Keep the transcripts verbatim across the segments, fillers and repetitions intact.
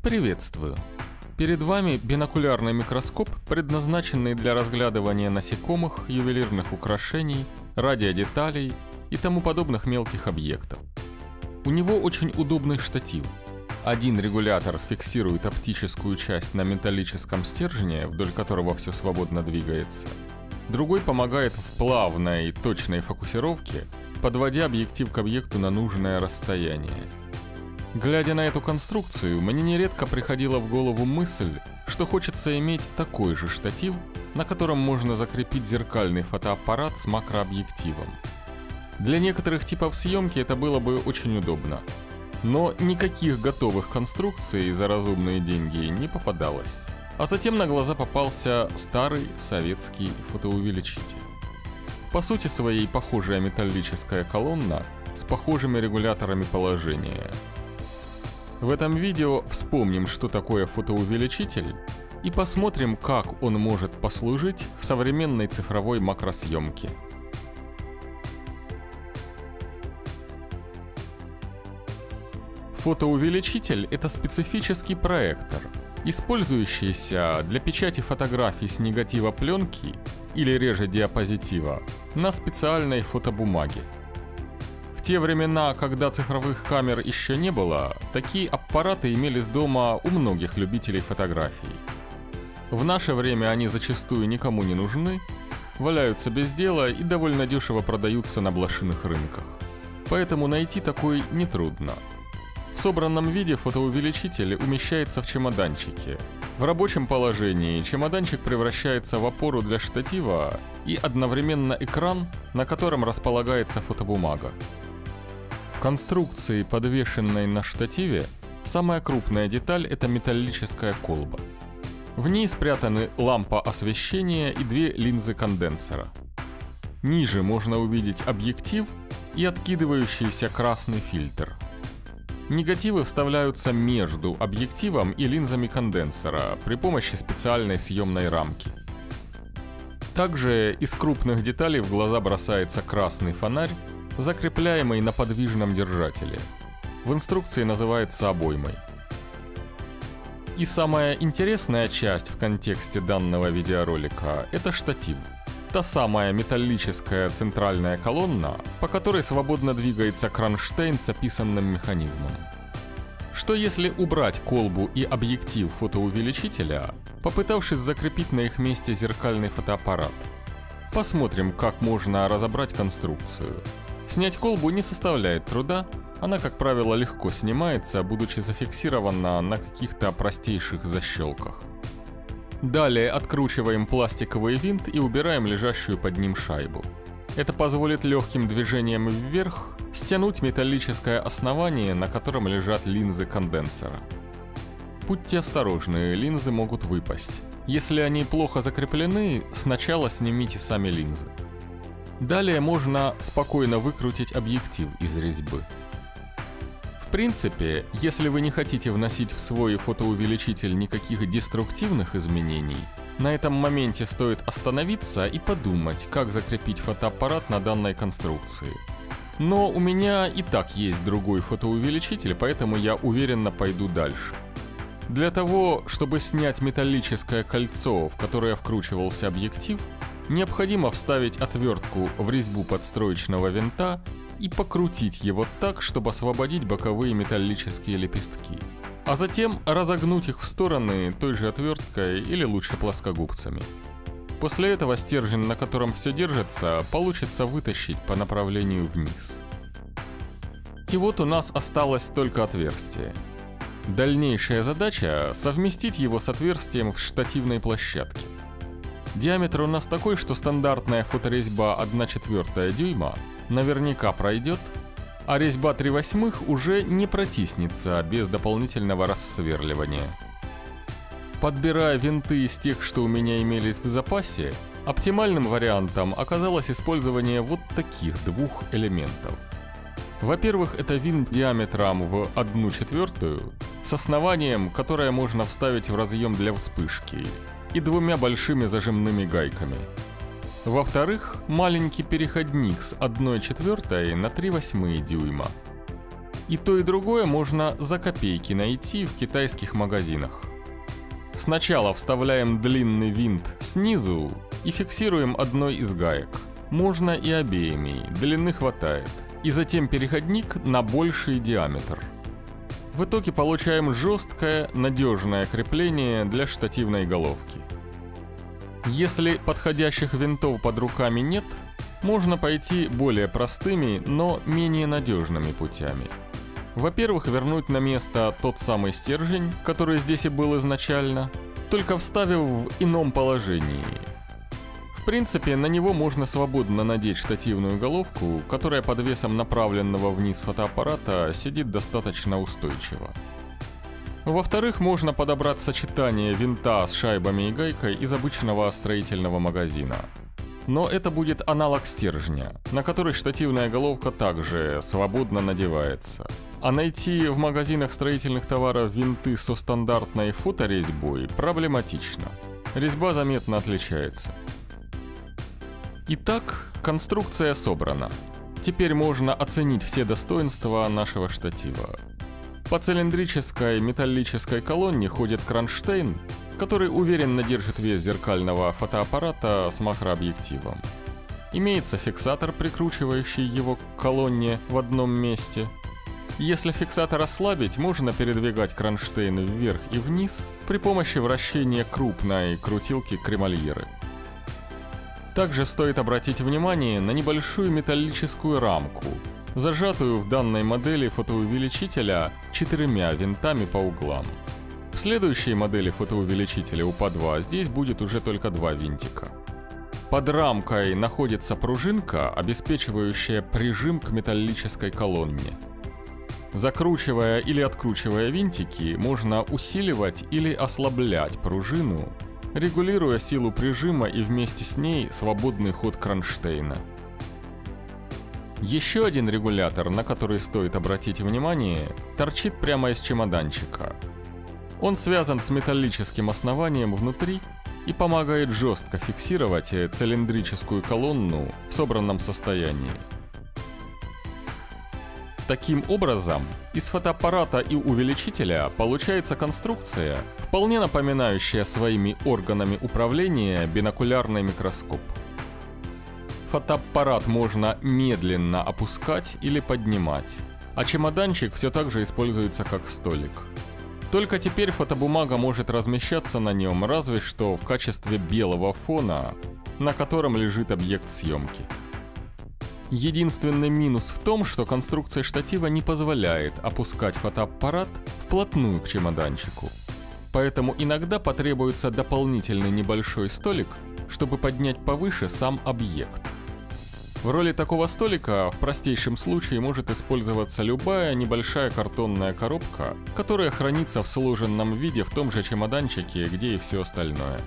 Приветствую! Перед вами бинокулярный микроскоп, предназначенный для разглядывания насекомых, ювелирных украшений, радиодеталей и тому подобных мелких объектов. У него очень удобный штатив. Один регулятор фиксирует оптическую часть на металлическом стержне, вдоль которого все свободно двигается. Другой помогает в плавной и точной фокусировке, подводя объектив к объекту на нужное расстояние. Глядя на эту конструкцию, мне нередко приходила в голову мысль, что хочется иметь такой же штатив, на котором можно закрепить зеркальный фотоаппарат с макрообъективом. Для некоторых типов съемки это было бы очень удобно. Но никаких готовых конструкций за разумные деньги не попадалось. А затем на глаза попался старый советский фотоувеличитель. По сути своей похожая металлическая колонна с похожими регуляторами положения. В этом видео вспомним, что такое фотоувеличитель, и посмотрим, как он может послужить в современной цифровой макросъемке. Фотоувеличитель – это специфический проектор, использующийся для печати фотографий с негатива пленки или реже диапозитива на специальной фотобумаге. В те времена, когда цифровых камер еще не было, такие аппараты имелись дома у многих любителей фотографий. В наше время они зачастую никому не нужны, валяются без дела и довольно дешево продаются на блошиных рынках. Поэтому найти такой нетрудно. В собранном виде фотоувеличитель умещается в чемоданчике. В рабочем положении чемоданчик превращается в опору для штатива и одновременно экран, на котором располагается фотобумага. В конструкции, подвешенной на штативе, самая крупная деталь – это металлическая колба. В ней спрятаны лампа освещения и две линзы конденсера. Ниже можно увидеть объектив и откидывающийся красный фильтр. Негативы вставляются между объективом и линзами конденсера при помощи специальной съемной рамки. Также из крупных деталей в глаза бросается красный фонарь, закрепляемый на подвижном держателе. В инструкции называется обоймой. И самая интересная часть в контексте данного видеоролика – это штатив. Та самая металлическая центральная колонна, по которой свободно двигается кронштейн с описанным механизмом. Что если убрать колбу и объектив фотоувеличителя, попытавшись закрепить на их месте зеркальный фотоаппарат? Посмотрим, как можно разобрать конструкцию. Снять колбу не составляет труда, она, как правило, легко снимается, будучи зафиксирована на каких-то простейших защелках. Далее откручиваем пластиковый винт и убираем лежащую под ним шайбу. Это позволит легким движением вверх стянуть металлическое основание, на котором лежат линзы конденсера. Будьте осторожны, линзы могут выпасть. Если они плохо закреплены, сначала снимите сами линзы. Далее можно спокойно выкрутить объектив из резьбы. В принципе, если вы не хотите вносить в свой фотоувеличитель никаких деструктивных изменений, на этом моменте стоит остановиться и подумать, как закрепить фотоаппарат на данной конструкции. Но у меня и так есть другой фотоувеличитель, поэтому я уверенно пойду дальше. Для того, чтобы снять металлическое кольцо, в которое вкручивался объектив, необходимо вставить отвертку в резьбу подстроечного винта и покрутить его так, чтобы освободить боковые металлические лепестки, а затем разогнуть их в стороны той же отверткой или лучше плоскогубцами. После этого стержень, на котором все держится, получится вытащить по направлению вниз. И вот у нас осталось только отверстие. Дальнейшая задача – совместить его с отверстием в штативной площадке. Диаметр у нас такой, что стандартная фоторезьба одна четвертая дюйма наверняка пройдет, а резьба три восьмых уже не протиснется без дополнительного рассверливания. Подбирая винты из тех, что у меня имелись в запасе, оптимальным вариантом оказалось использование вот таких двух элементов. Во-первых, это винт диаметром в одну четвертую с основанием, которое можно вставить в разъем для вспышки, и двумя большими зажимными гайками. Во-вторых, маленький переходник с одной четвертой на три восьмые дюйма. И то, и другое можно за копейки найти в китайских магазинах. Сначала вставляем длинный винт снизу и фиксируем одной из гаек. Можно и обеими, длины хватает. И затем переходник на больший диаметр. В итоге получаем жесткое, надежное крепление для штативной головки. Если подходящих винтов под руками нет, можно пойти более простыми, но менее надежными путями. Во-первых, вернуть на место тот самый стержень, который здесь и был изначально, только вставив в ином положении. В принципе, на него можно свободно надеть штативную головку, которая под весом направленного вниз фотоаппарата сидит достаточно устойчиво. Во-вторых, можно подобрать сочетание винта с шайбами и гайкой из обычного строительного магазина. Но это будет аналог стержня, на который штативная головка также свободно надевается. А найти в магазинах строительных товаров винты со стандартной фоторезьбой проблематично. Резьба заметно отличается. Итак, конструкция собрана. Теперь можно оценить все достоинства нашего штатива. По цилиндрической металлической колонне ходит кронштейн, который уверенно держит вес зеркального фотоаппарата с макрообъективом. Имеется фиксатор, прикручивающий его к колонне в одном месте. Если фиксатор ослабить, можно передвигать кронштейн вверх и вниз при помощи вращения крупной крутилки кремольеры. Также стоит обратить внимание на небольшую металлическую рамку, зажатую в данной модели фотоувеличителя четырьмя винтами по углам. В следующей модели фотоувеличителя у пи два здесь будет уже только два винтика. Под рамкой находится пружинка, обеспечивающая прижим к металлической колонне. Закручивая или откручивая винтики, можно усиливать или ослаблять пружину, регулируя силу прижима и вместе с ней свободный ход кронштейна. Еще один регулятор, на который стоит обратить внимание, торчит прямо из чемоданчика. Он связан с металлическим основанием внутри и помогает жестко фиксировать цилиндрическую колонну в собранном состоянии. Таким образом, из фотоаппарата и увеличителя получается конструкция, вполне напоминающая своими органами управления бинокулярный микроскоп. Фотоаппарат можно медленно опускать или поднимать, а чемоданчик все так же используется как столик. Только теперь фотобумага может размещаться на нем разве что в качестве белого фона, на котором лежит объект съемки. Единственный минус в том, что конструкция штатива не позволяет опускать фотоаппарат вплотную к чемоданчику. Поэтому иногда потребуется дополнительный небольшой столик, чтобы поднять повыше сам объект. В роли такого столика в простейшем случае может использоваться любая небольшая картонная коробка, которая хранится в сложенном виде в том же чемоданчике, где и все остальное.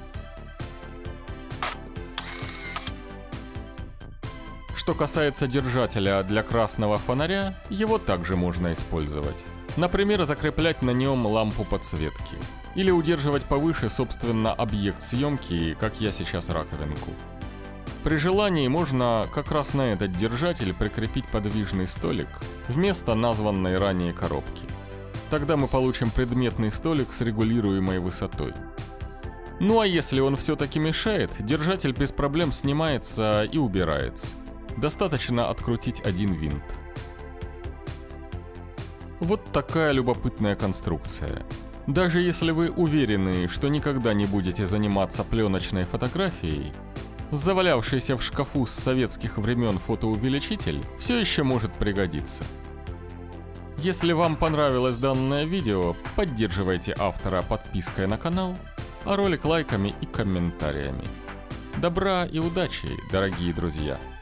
Что касается держателя для красного фонаря, его также можно использовать. Например, закреплять на нем лампу подсветки. Или удерживать повыше, собственно, объект съемки, как я сейчас раковинку. При желании можно как раз на этот держатель прикрепить подвижный столик вместо названной ранее коробки. Тогда мы получим предметный столик с регулируемой высотой. Ну а если он все-таки мешает, держатель без проблем снимается и убирается. Достаточно открутить один винт. Вот такая любопытная конструкция. Даже если вы уверены, что никогда не будете заниматься пленочной фотографией, завалявшийся в шкафу с советских времен фотоувеличитель все еще может пригодиться. Если вам понравилось данное видео, поддерживайте автора подпиской на канал, а ролик лайками и комментариями. Добра и удачи, дорогие друзья!